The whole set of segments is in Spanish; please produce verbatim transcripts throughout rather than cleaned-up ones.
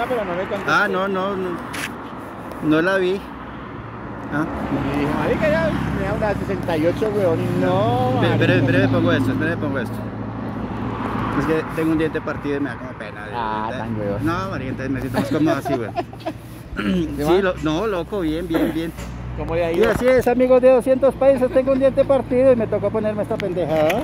pregunta, pero no me contestó. Ah, no, no, no, no la vi. Ah. Y dije, marica, ya tenía una sesenta y ocho, weón, y no, marica. Espera, espera, me pongo esto, espera, me pongo esto. Es que tengo un diente partido y me da como pena. Ah, ¿verdad? tan weón. No, marica, entonces me siento más cómodo así, weón. Sí, lo, no, loco, bien, bien, bien. ¿Cómo le ha Y ido? así es, amigos de doscientos países, tengo un diente partido y me tocó ponerme esta pendejada.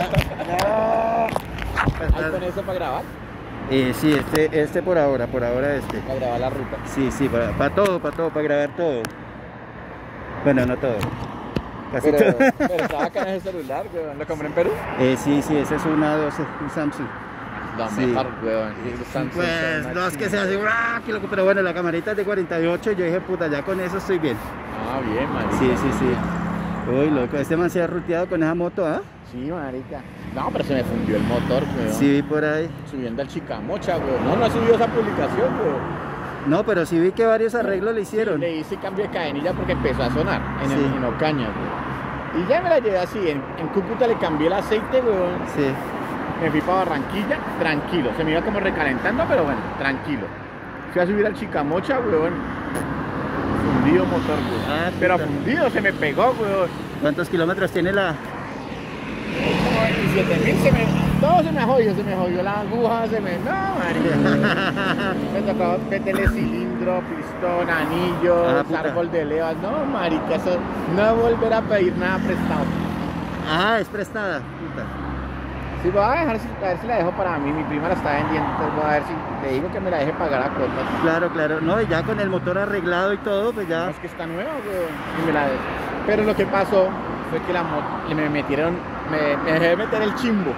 ¿Hay con eso para grabar? Eh, sí, este, este por ahora, por ahora este. Para grabar la ruta. Sí, sí, para, para todo, para todo, para grabar todo. Bueno, no todo. Casi Pero, todo. pero estaba acá en ese celular, weón. ¿Lo compré en Perú? Eh, sí, sí, ese es una doce, un Samsung. No, Sí. mejor, weón. Pues no es que sea así, ¡ah! Qué loco, pero bueno, la camarita es de cuarenta y ocho y yo dije, puta, ya con eso estoy bien. Ah, bien, marica. Sí, sí, sí. Uy, loco, este man se ha ruteado con esa moto, ¿ah? Sí, marica. No, pero se me fundió el motor, weón. Sí, vi por ahí. Subiendo al Chicamocha, weón. No, no he subido esa publicación, weón. No, pero sí vi que varios arreglos le hicieron. Le hice cambio de cadenilla porque empezó a sonar en, Sí. el, en Ocaña, weón. Y ya me la llevé así. En, en Cúcuta le cambié el aceite, weón. Sí. Me fui para Barranquilla, tranquilo. Se me iba como recalentando, pero bueno, tranquilo. Fui a subir al Chicamocha, weón. Fundido motor, weón. Ah, pero puta. fundido, se me pegó, weón. ¿Cuántos kilómetros tiene la...? Como veintisiete mil, se me... Todo se me jodió, se me jodió la aguja, se me... No, marica. Me tocó meterle cilindro, pistón, anillo, Ah, puta. árbol de levas. No, marica, eso... No volver a pedir nada prestado. Ah, es prestada. Puta. Sí, voy a dejar, si- a ver si la dejo para mí. Mi prima la está vendiendo, entonces voy a ver si le digo que me la deje pagar a cuotas. Claro, claro. No, y ya con el motor arreglado y todo, pues No, ya... es que está nueva, weón. Y me la de- Pero lo que pasó fue que la moto... Me metieron... Me, me dejé meter el chimbo.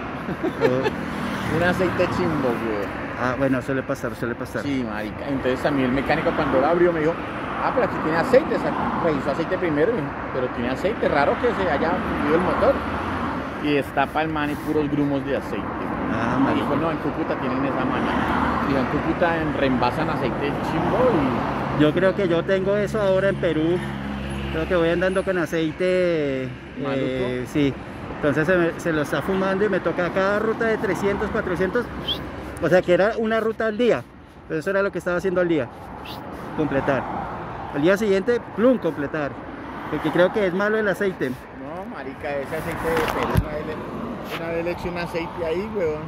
Oh. Un aceite chimbo, weón. Ah, bueno, suele pasar, suele pasar. Sí, marica. Entonces también el mecánico cuando lo abrió me dijo, ah, pero aquí tiene aceite. O sea, revisó aceite primero, y dijo, pero tiene aceite. Raro que se haya fundido el motor. Y destapa el man y puros grumos de aceite. Ah, Me marica. dijo, no, en Cúcuta tienen esa mano. Digo, en Cúcuta en- reembasan aceite chimbo y... Yo creo que yo tengo eso ahora en Perú. Creo que voy andando con aceite. ¿Maluco? Eh, sí. Entonces se, me- se lo está fumando y me toca cada ruta de trescientos, cuatrocientos. O sea que era una ruta al día. Pero eso era lo que estaba haciendo al día. Completar. Al día siguiente, plum, completar. Porque creo que es malo el aceite. No, marica, ese aceite de Perú, una vez le, una vez le eché un aceite ahí, weón.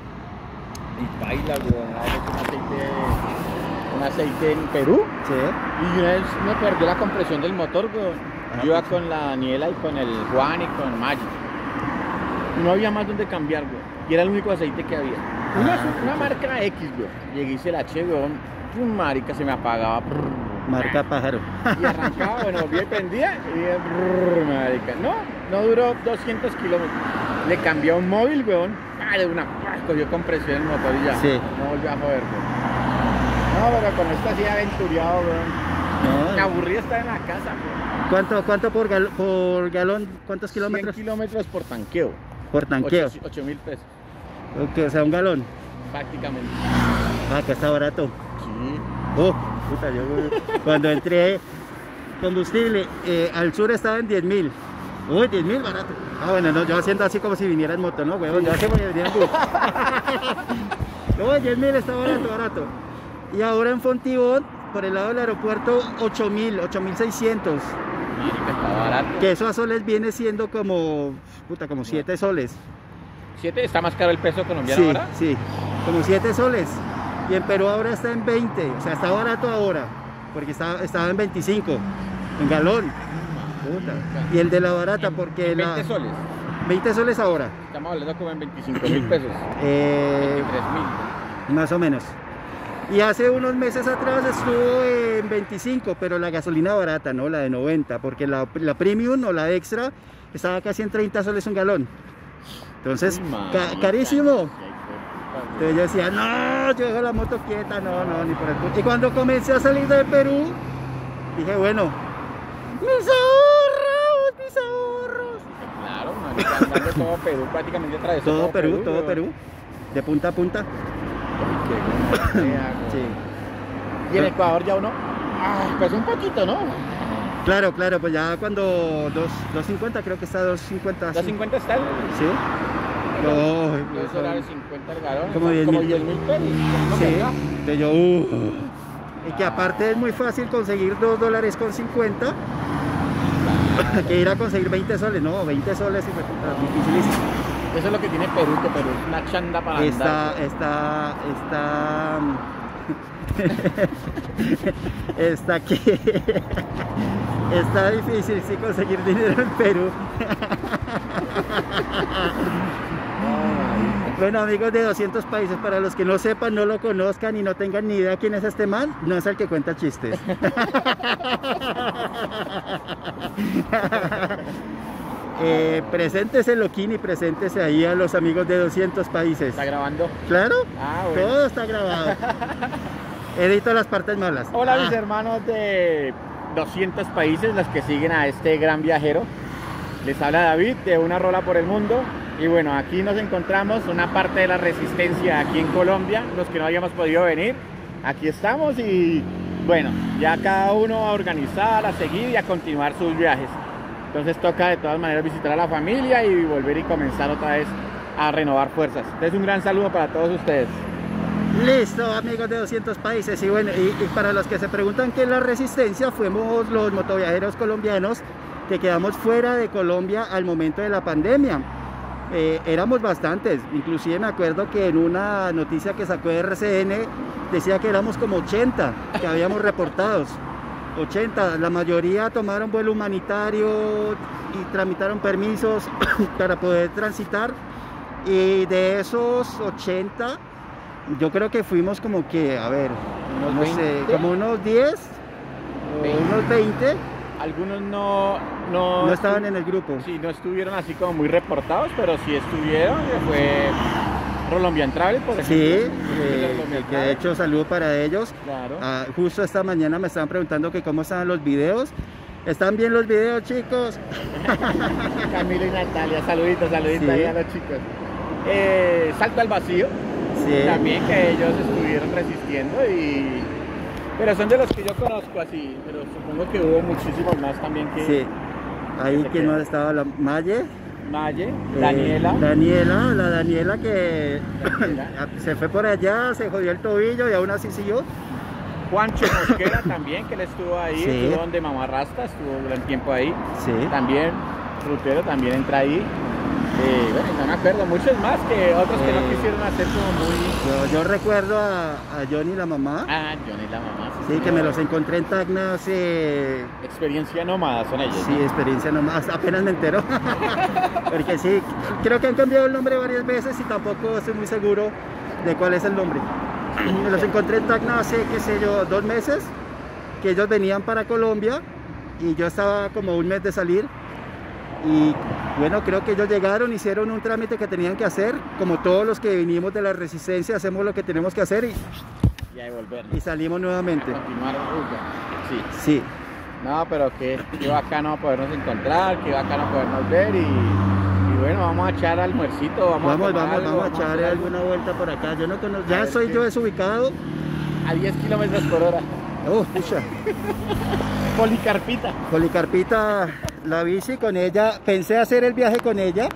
Y baila, weón, una vez le eché un aceite, un aceite en Perú. Sí. Y una vez me perdió la compresión del motor, weón. Ah, Yo iba pues. con la Daniela y con el Juan y con Magic. Y no había más donde cambiar, weón. Y era el único aceite que había. Una, Ah, una marca X, weón. Llegué y se la eché, weón. Pum, marica, se me apagaba. Brrr. Marca pájaro. Y arrancaba, bueno, volvía y prendía y brrr, marica. No, no duró doscientos kilómetros. Le cambié a un móvil, weón. Ah, de una, cogió compresión el motor y ya. Sí. No volvió a joder, weón. No, pero con esto así aventureado, weón. Me No. aburrí estar en la casa, weón. ¿Cuánto, cuánto por, gal- por galón? ¿Cuántos cien kilómetros? kilómetros por tanqueo. Por tanqueo. ocho mil pesos, Ok, o sea, un galón. prácticamente. Ah, que está barato. Sí. Oh, puta, yo cuando entré combustible eh, al sur estaba en diez mil. Uy, diez mil barato. Ah, bueno, no, yo haciendo así como si viniera en moto, ¿no, huevón? Yo hace como si viniera en bus. No, diez mil está barato, barato. Y ahora en Fontibón, por el lado del aeropuerto, ocho mil, ocho mil seiscientos. Marica, está barato. Que eso a soles viene siendo como, puta, como siete soles. ¿Siete? ¿Está más caro el peso colombiano Sí, ahora? sí, como siete soles. Y en Perú ahora está en veinte, o sea, está barato ahora, porque estaba, estaba en veinticinco, en galón. Puta. Y el de la barata, porque En veinte la... soles. veinte soles ahora, Estamos hablando como en veinticinco mil pesos. eh, veintitrés mil. más o menos. Y hace unos meses atrás estuvo en veinticinco, pero la gasolina barata, ¿no? La de noventa, porque la, la premium o la extra estaba casi en treinta soles un galón. Entonces, ca- carísimo. Entonces yo decía, no, yo dejo la moto quieta, no, no, ni por el punto. Y cuando comencé a salir de Perú, dije, bueno, mis ahorros, mis ahorros. Claro, marica, andando todo Perú, prácticamente atravesó Todo Perú, todo weón. Perú, de punta a punta. Ay, qué gonorrea, Sí. Y en Ecuador ya uno, ah, pues un poquito, ¿no? Claro, claro, pues ya cuando dos cincuenta, creo que está dos cincuenta. ¿dos cincuenta está el...? Sí. dólares. No, dos pues, dólares cincuenta el galón. como son diez como mil. diez mil pesos. ¿no? Sí, Acá. de yo, uh. Y que aparte es muy fácil conseguir dos dólares con cincuenta que ir a conseguir veinte soles. No, veinte soles y fue puta, dificilísimo. Eso es lo que tiene Perú, que Perú es una chanda para Está, andar. está, está, está aquí. Está difícil sí conseguir dinero en Perú. Bueno, amigos de doscientos países, para los que no sepan, no lo conozcan y no tengan ni idea quién es este man, no es el que cuenta chistes. eh, preséntese, Loquini, preséntese ahí a los amigos de doscientos países. ¿Está grabando? ¿Claro? Ah, bueno. Todo está grabado. Edito las partes malas. Hola, Ah, mis hermanos de doscientos países, los que siguen a este gran viajero. Les habla David de Una Rola por el Mundo. Y bueno, aquí nos encontramos una parte de la resistencia aquí en Colombia. Los que no habíamos podido venir, aquí estamos. Y bueno, ya cada uno a organizar, a seguir y a continuar sus viajes. Entonces toca de todas maneras visitar a la familia y volver y comenzar otra vez a renovar fuerzas. Entonces un gran saludo para todos ustedes. Listo, amigos de doscientos países. Y bueno, y, y para los que se preguntan qué es la resistencia, fuimos los motoviajeros colombianos que quedamos fuera de Colombia al momento de la pandemia. Eh, éramos bastantes, inclusive me acuerdo que en una noticia que sacó R C N decía que éramos como ochenta que habíamos reportados. ochenta, la mayoría tomaron vuelo humanitario y tramitaron permisos para poder transitar, y de esos ochenta yo creo que fuimos como que, a ver, Unos no sé, veinte. como unos diez o veinte. unos veinte Algunos no, no, no estaban en el grupo. Sí, no estuvieron así como muy reportados, pero sí estuvieron. Que fue Colombian Travel, por ejemplo. Sí, Sí, eh, Colombian que de Travel. hecho saludo para ellos. Claro. Ah, justo esta mañana me estaban preguntando que cómo estaban los videos. ¿Están bien los videos, chicos? Camilo y Natalia, saluditos, saluditos Sí. ahí a los chicos. Eh, Salto al Vacío, Sí. también, que ellos estuvieron resistiendo, y pero son de los que yo conozco así, pero supongo que hubo muchísimos más también que Sí. Ahí se que queda. no estaba la Maye. Maye, eh, Daniela, Daniela, la Daniela que Daniela. se fue por allá, se jodió el tobillo y aún así siguió. Juancho Mosquera también, que él estuvo ahí, Sí. estuvo donde Mamá Rasta, estuvo un gran tiempo ahí, Sí. también Rutero también entra ahí. Eh, bueno, no me acuerdo, muchos más, que otros que no Eh. quisieron hacer como muy... Yo, yo recuerdo a, a Johnny, la mamá. Ah, Johnny la mamá. Sí, que me los encontré en Tacna hace... Experiencia nómada son ellos. Sí, experiencia nomás, apenas me entero. Porque sí, creo que han cambiado el nombre varias veces y tampoco estoy muy seguro de cuál es el nombre. Me los encontré en Tacna hace, qué sé yo, dos meses, que ellos venían para Colombia y yo estaba como un mes de salir. Y bueno, creo que ellos llegaron, hicieron un trámite que tenían que hacer, como todos los que vinimos de la resistencia, hacemos lo que tenemos que hacer y, Y a devolver. y salimos nuevamente. Continuar. Sí. Sí, No, pero qué, qué bacano podernos encontrar, qué bacano podernos ver, y, y bueno, vamos a echar almuercito, vamos, vamos, a tomar vamos, algo, vamos a echar hacer algo. alguna vuelta por acá. Yo no conozco, A ya ver soy qué- yo desubicado. A diez kilómetros por hora. Oh, pucha. Policarpita. Policarpita, la bici con ella, pensé hacer el viaje con ella,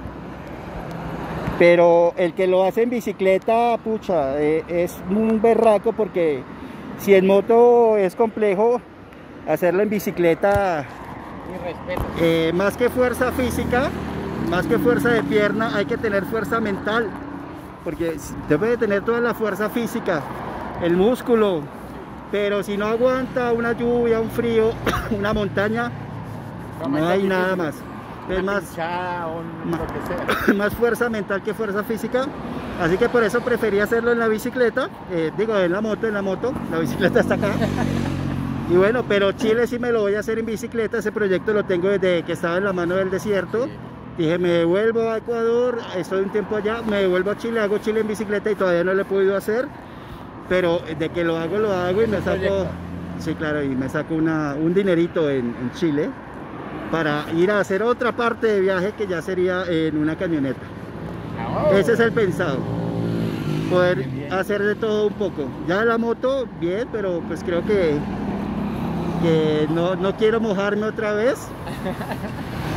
pero el que lo hace en bicicleta, pucha, eh, es un berraco, porque si en moto es complejo, hacerlo en bicicleta, Mi respeto. eh, más que fuerza física, más que fuerza de pierna, hay que tener fuerza mental, porque debe de tener toda la fuerza física, el músculo, pero si no aguanta una lluvia, un frío, una montaña, no hay nada más. Es Una más, pinchada, un- ma- lo que sea. más fuerza mental que fuerza física, así que por eso preferí hacerlo en la bicicleta, eh, digo en la moto, en la moto, la bicicleta está acá. Y bueno, pero Chile sí me lo voy a hacer en bicicleta, ese proyecto lo tengo desde que estaba en la mano del desierto. Sí. Dije, me devuelvo a Ecuador, estoy un tiempo allá, me devuelvo a Chile, hago Chile en bicicleta y todavía no lo he podido hacer, pero de que lo hago, lo hago y me Ese saco, proyecto. sí claro, y me saco una, un dinerito en, en Chile para ir a hacer otra parte de viaje que ya sería en una camioneta. Ah, oh. Ese es el pensado, poder Bien, bien. hacer de todo un poco. Ya la moto, bien, pero pues creo que, que no, no quiero mojarme otra vez.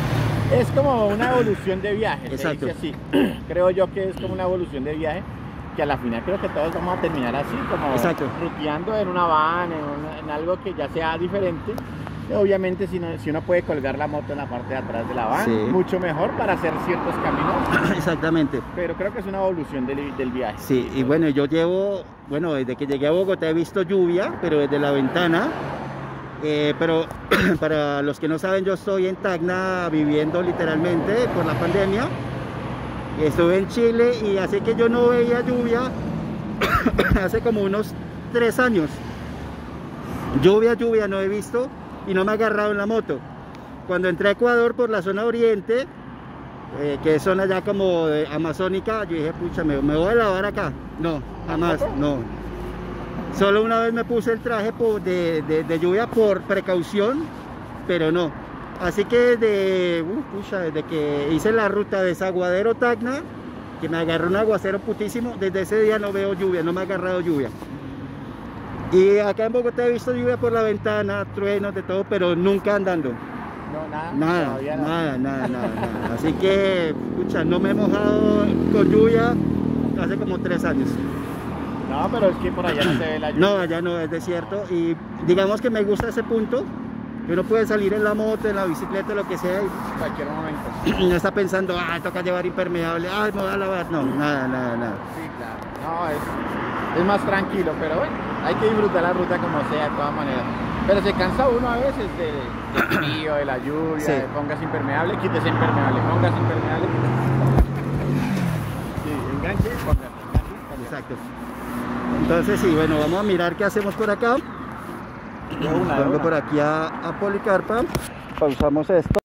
Es como una evolución de viaje, se Exacto. dice así. Creo yo que es como una evolución de viaje, que a la final creo que todos vamos a terminar así, como Exacto. ruteando en una van, en, una- en algo que ya sea diferente. Y obviamente si, no- si uno puede colgar la moto en la parte de atrás de la van, Sí. mucho mejor para hacer ciertos caminos, Exactamente. pero creo que es una evolución del, del viaje. Sí, y bueno, yo llevo, bueno, desde que llegué a Bogotá he visto lluvia, pero desde la ventana. Eh, pero para los que no saben, yo estoy en Tacna viviendo literalmente por la pandemia. Estuve en Chile y así que yo no veía lluvia hace como unos tres años. Lluvia, lluvia no he visto y no me ha agarrado en la moto. Cuando entré a Ecuador por la zona oriente, eh, que es zona ya como de amazónica, yo dije, pucha, me, me voy a lavar acá. No, jamás, no. Solo una vez me puse el traje por- de, de- de lluvia por precaución, pero no. Así que desde, uh, pucha, desde que hice la ruta de Saguadero Tacna, que me agarró un aguacero putísimo, desde ese día no veo lluvia, no me ha agarrado lluvia. Y acá en Bogotá he visto lluvia por la ventana, truenos, de todo, pero nunca andando. No, nada, Nada, todavía no. nada, nada, nada, nada. Así que, pucha, no me he mojado con lluvia hace como tres años. No, pero es que por allá no se ve la lluvia. No, allá no, es desierto. Y digamos que me gusta ese punto, que uno puede salir en la moto, en la bicicleta, lo que sea, En cualquier momento. y no está pensando, ah, toca llevar impermeable, ay, me voy a lavar. No, nada, nada, nada. Sí, claro. No, es, es más tranquilo, pero bueno, hay que disfrutar la ruta como sea, de todas maneras. Pero se cansa uno a veces de- del frío, de la lluvia, Sí. de pongas impermeable, quítese impermeable, pongas impermeable, quítese. Sí, enganche, pongas, enganche, pongas. Exacto. Entonces, sí, bueno, vamos a mirar qué hacemos por acá. De una, de Pongo una. por aquí a, a Policarpa, pausamos esto.